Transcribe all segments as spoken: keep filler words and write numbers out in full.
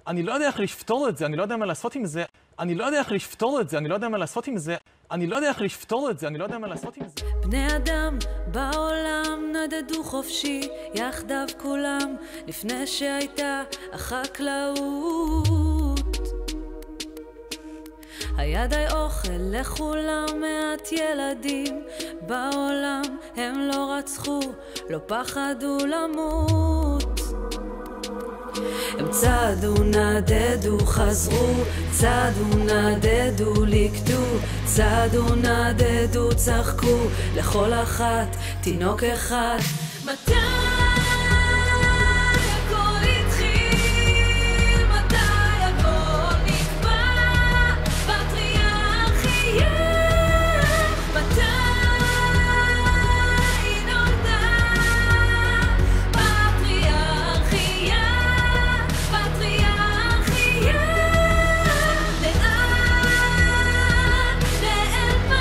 אני לא יודע איך לפתור את זה, אני לא יודע מה לעשות עם זה. אני לא יודע איך לפתור את זה, אני לא יודע מה לעשות עם זה. אני לא יודע איך לפתור את זה, אני לא יודע מה לעשות עם זה. בני אדם בעולם נדדו חופשי, יחדיו כולם, לפני שהייתה החקלאות. היה די אוכל לכולם, מעט ילדים בעולם, הם לא רצחו, לא פחדו למות. הם צעדו, נדדו, חזרו, צעדו, נדדו, לקטו, צעדו, נדדו, צחקו, לכל אחת תינוק אחד. מתי הכל התחיל? מתי הכל נקבע? פטריארכיה. מתי היא נולדה? פטריארכיה. פטריארכיה. לאן נעלמה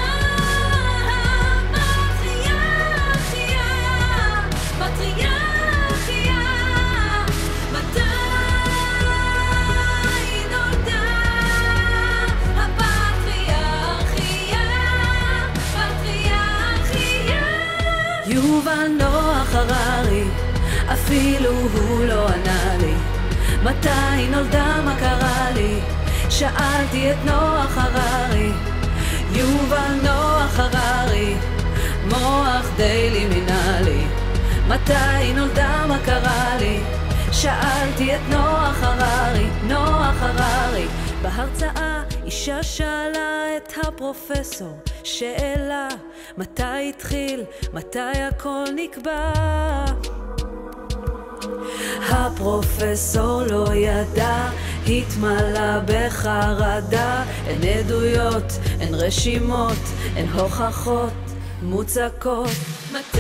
הפטריארכיה? פטריארכיה. מתי היא נולדה? הפטריארכיה. פטריארכיה. יובל נוח הררי, אפילו הוא לא ענה לי. מתי נולדה, מה קרה לי? שאלתי את נוח הררי. יובל נוח הררי, מוח די לימינלי. מתי נולדה, מה קרה לי? שאלתי את נוח הררי, נוח הררי. בהרצאה אישה שאלה את הפרופסור שאלה, מתי התחיל, מתי הכל נקבע? הפרופסור לא ידע, התמלא בחרדה. אין עדויות, אין רשימות, אין הוכחות מוצקות. מתי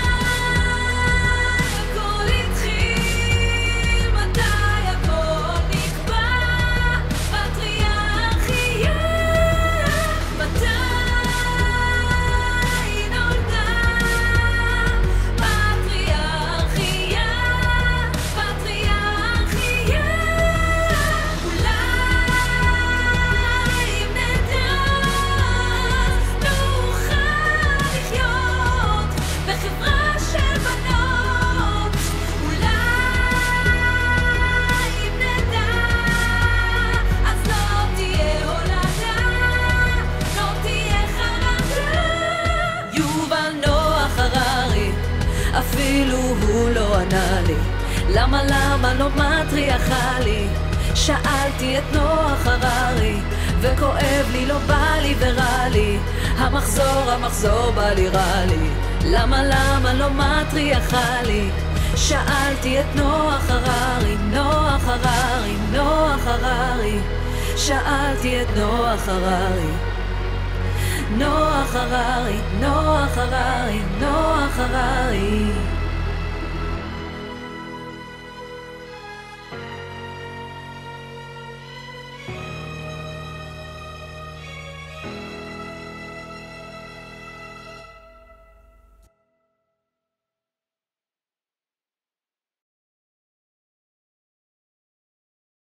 הכל התחיל? מתי הכל נקבע? פטריארכיה. מתי היא נולדה? פטריארכיה. פטריארכיה. אולי אם נדע נוכל לחיות בחברה של בנות. אולי אם נדע אז לא תהיה הולדה, לא תהיה חרדה. יובל נוח הררי, אפילו הוא לא ענה לי. למה למה לא מטריארכלי? שאלתי את נוח הררי, וכואב לי, לא בא לי ורע לי. המחזור, המחזור בא לי רע לי. למה למה לא מטריארכלי? שאלתי את נוח הררי, נוח הררי, נוח הררי. שאלתי את נוח הררי. נוח הררי, נוח הררי, נוח הררי.